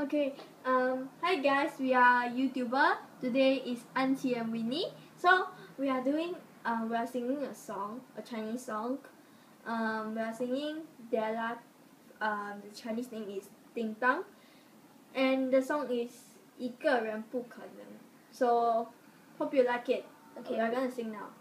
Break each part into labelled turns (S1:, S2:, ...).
S1: Okay, hi guys, we are YouTuber. Today is Auntie and Winnie. So we are singing a song, a Chinese song. We are singing Della. The Chinese name is Ding Dong, and the song is 一个人不可能. So hope you like it. Okay, we're gonna sing now.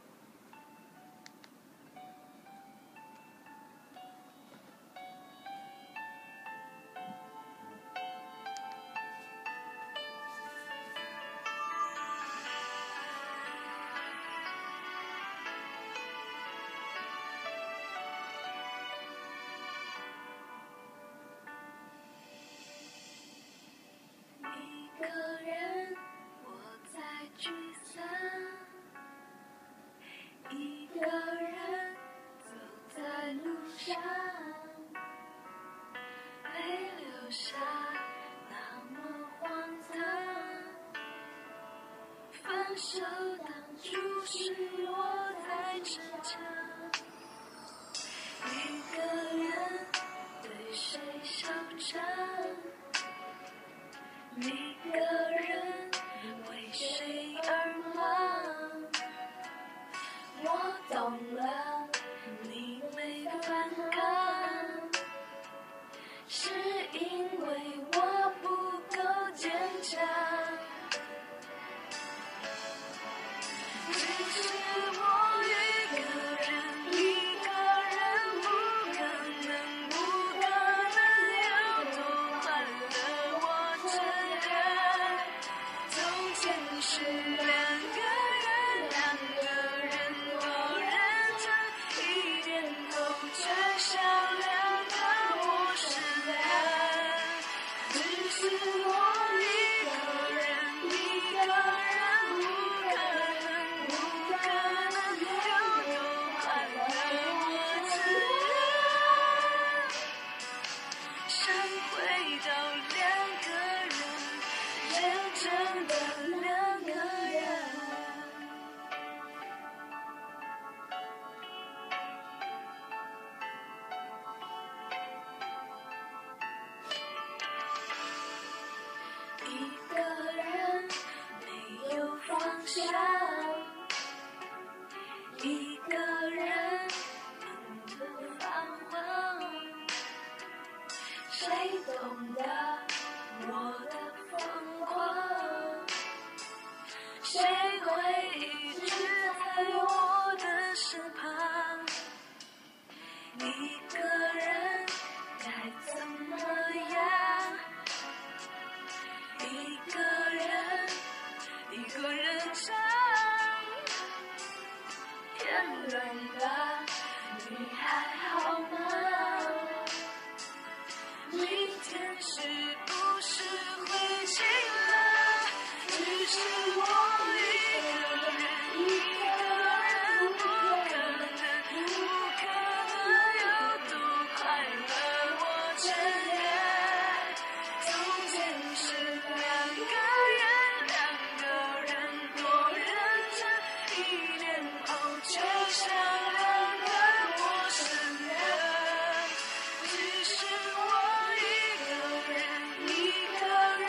S2: 一个人我在沮丧，一个人走在路上，泪流下那么荒唐。分手当初是我在逞强，一个人对谁嚣张，一个人为谁而忙。我懂了，你没反抗，是因为我不够坚强。只是我一个人，一个人不可能，不可能有多快乐。我承认，从前是两个人，两个人多认真，一点后却像两个陌生人。只是我一个人，一个人不可能，不可能有多快乐。我承认，想回到两个人，认真的两个人。一个人没有方向，一个人忙得发慌，谁懂得我的疯狂？谁会一直在我的身旁？一个人该怎么样？一个人，一个人唱，天冷了，你还好吗？明天是不是会晴朗？只是我一个人，一个人不可能，不可能有多快乐。我承认，从前是两个人，两个人多认真，一年后却像两个陌生人。只是我一个人，一个人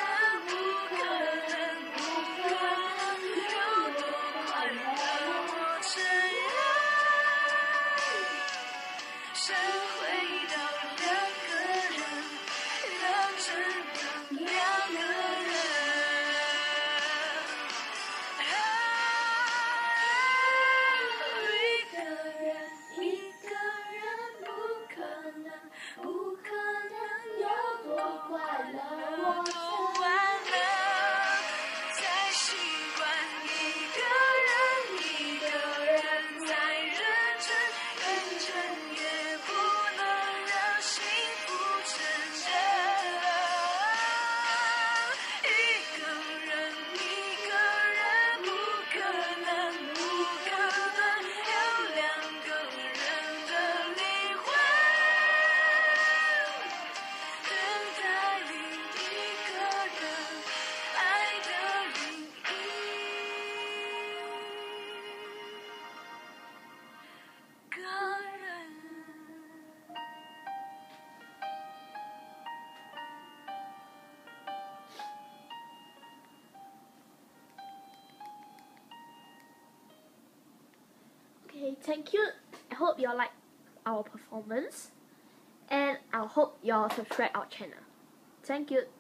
S3: Okay, thank you. I hope you all like our performance, and I hope you all subscribe our channel. Thank you.